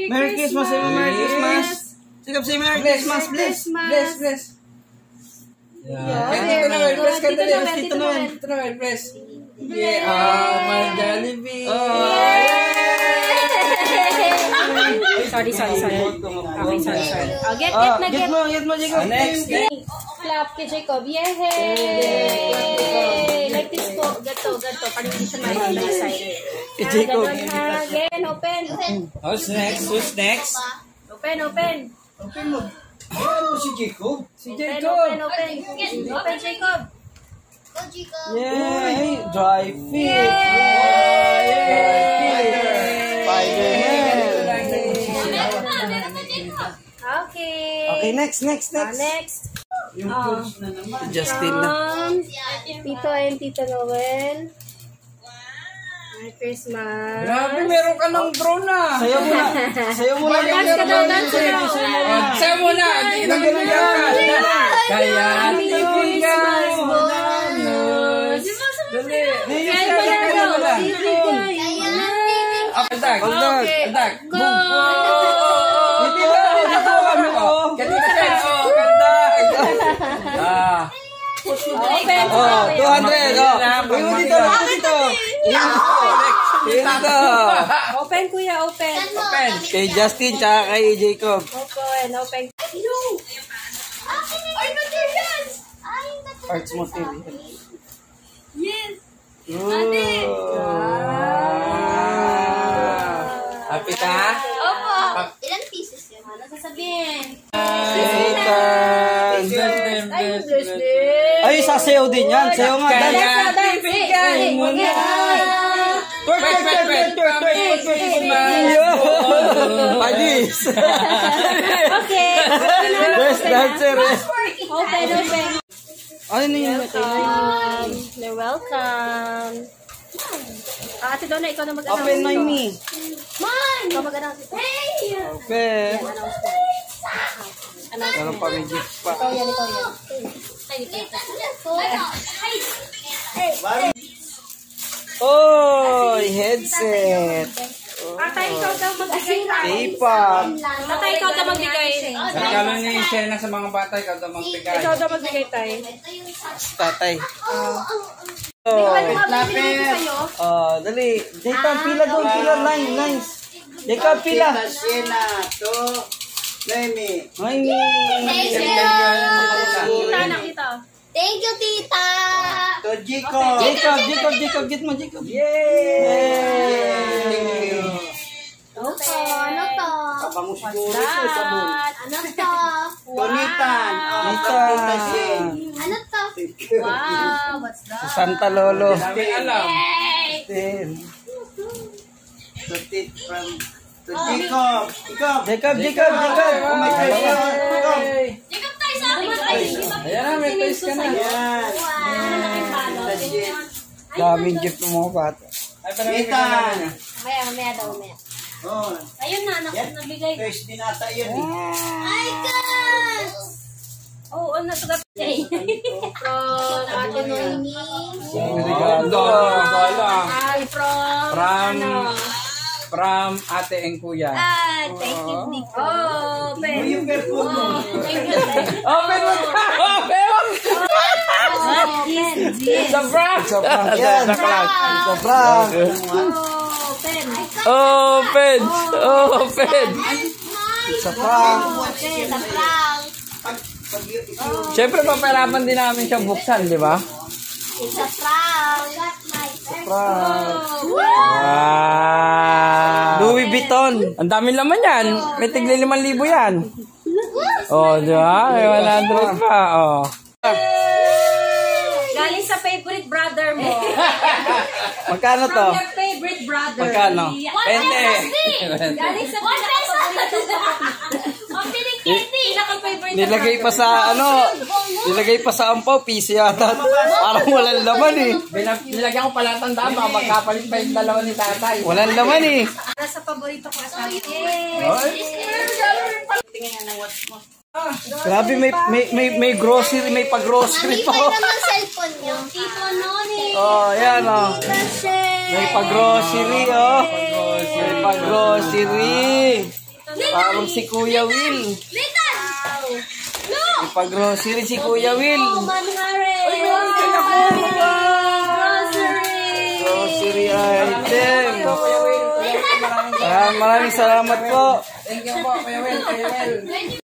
Merry Christmas. Merry Christmas. Sikap say Merry Christmas. Bless. Dito na, press ka dali. Dito na, press. Yeah, my Jollibee. Sorry. Okay, sorry. Oh, get mo, Jacob. Next. Clap kay Jacob. Yay! Like this po. Gato. Parang hindi siya side. Jacob. Again, open. Who's next? Open. Open mo. Ano si Jacob? Open, Jacob. Yay! Dry fit! Okay, next. Next. Yung tools na naman. Justin na. Tito and Tita Noel. Merry Christmas. Grabe, meron ka ng drone na. Sayo mo na. Dance Sayo mo na. Kaya Aldag. Go! Open. 200. Dito. Open, kuya. Open. Kay Justin tsaka kay Jacob. Open. Parts material. Yes. Happy ka? Opo. Ilan pieces yun? Ano sasabihin? Ay, sasayaw din yan. Sayaw nga. Padis. Okay. Best dancer. Open. Ano na yun? You're welcome. Ate Donna, ikaw na mag-announce. Open my me. Mine! Ikaw mag-announce. Hey! Open. Meron pa may gift pa. Ikaw yan. Oy, headset. Tatay, ikaw daw magbigay. K-pop. Tatay, ikaw daw magbigay. Regalo ni Shena sa mga bata, ikaw daw magbigay. Ikaw daw magbigay, tay. Tatay. Lapit! Dali. Jacob, pila doon. Lines. Jacob, pila. Siena, to Lemi. Ay, Kita. Thank you, tita! To Jico. Jacob, get mo, Jacob. Yay! Opo, ano to? Kabango siguro ito, sabon. Ano to? Tonitan. Nitan. Ano to? Wow, what's that? Santa Lolo. Sabi alam. Ten. To Tit from to Jacob. Jacob. Oh my God. Jacob. Jacob tayo sa akin! Ayan na, may toys ka na. Yan. Daming gift ng mga bata. Ay, parang Nitan. Mamaya daw. Oh. Ayun na, nabigay. First binata yun eh. Ay, God! Oo, nasugat. From Ate Noemi. Regalo. Ay, From ate and kuya. Thank you, Nico. Open. Yung perfume mo. Open mo! Sa prank! Yan. Sa prank. Open. Open! Sa prank. Sa prank. Siyempre, paparapan din namin siyang buksan, di ba? It's a prank. Sa prank. Wow! Louis Vuitton. Ang dami laman yan. May tigli 5,000 yan. Oh, di ba? May 100 pa. Oh. Galing sa favorite brother mo. Magkano to? Your favorite brother. Magkano? 20. Galing sa Pampiling candy. pinaka-favorite Nilagay pa sa nilagay pa sa ampaw, piso yata. Parang walang laman eh. Nilagyan ko pala tandaan, baka magkapalit pa yung dalawa ni tatay. Walang laman eh. Nasa paborito ko sa akin. Tingnan nga ng watch mo. Grabe, may grocery, may pag-grocery pa. Hihintay naman cellphone niyo. Tito Noni. Oh, yan oh. May pag-grocery oh. May pag-grocery. Parang si Kuya Will. Nathan! Look! Ipag-grocery si Kuya Will. Manhare! Grocery item. Kuya Will. Maraming Maraming salamat po. thank you po, Kuya Will. Kuya Will.